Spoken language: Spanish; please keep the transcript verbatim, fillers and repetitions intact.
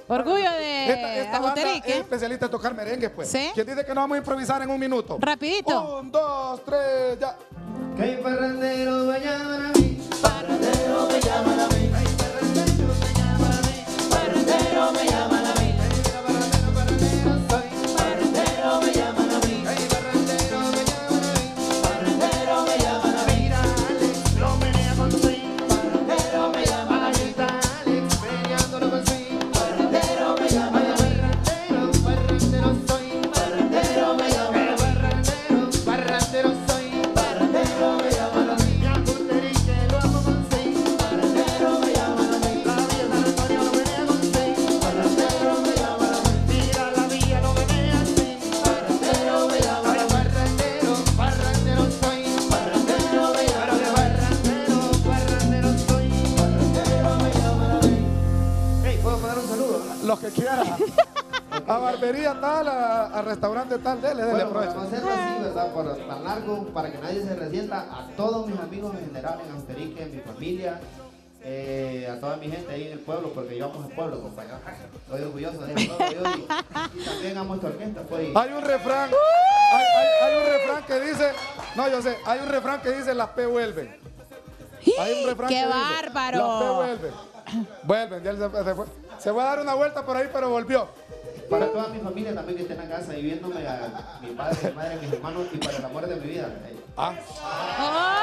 Orgullo de Esta, esta banda Aguterique. es especialista en tocar merengue, pues. ¿Sí? ¿Quién dice que nos vamos a improvisar en un minuto? Rapidito. Un, dos, tres, ya. Que hay parranderos me llaman a mí, Parrandero me llaman a mí. hay parranderos me llaman a mí, Parrandero me llaman a mí. parrandero, parrandero soy, Parrandero me llaman a mí. hay parrandero me llaman a mí, Parrandero me llaman a mí. mira Alex, lo menea con swing, Parrandero me llaman a ahí mí. está Alex, meneándolo con swing, Parrandero me llaman a mí. parrandero, parrandero soy, Parrandero me llaman a mí. parrandero, parrandero soy, Parrandero me llaman a mí. mi Aguterique lo amo con swing, Parrandero me llaman a mí. la villa San Antonio lo menea con swing, Parrandero me llaman a mí. mira la villa lo menea así. Parrandero me llaman a Ay, mí. parrandero, parrandero soy, Parrandero me llaman pero a que mí. parrandero, parrandero soy. Parrandero me llaman a mí. Hey, ¿puedo mandar un saludo? Los que quieran. A barbería tal, a, a restaurante tal, dele, dele, Bueno, aproveche. vamos a hacerlo así, ¿verdad? Por tan largo, para que nadie se resienta. A todos mis amigos en general, en Aguterique, en mi familia, eh, a toda mi gente ahí en el pueblo, porque yo amo el pueblo, compañero. Estoy orgulloso de el pueblo yo, y, y también amo esta orquesta, pues. y- Hay un refrán, hay, hay- hay un refrán que dice, no, yo sé, hay un refrán que dice las P vuelven. Hay un refrán ¡Qué que dice, bárbaro! las P vuelven. Vuelven, ya él se, se fue. Se fue a dar una vuelta por ahí, pero volvió. Para toda mi familia también que está en la casa y viéndome, a mi padre, mi madre, mis hermanos, y para el amor de mi vida. eh, Ah. ¡Oh!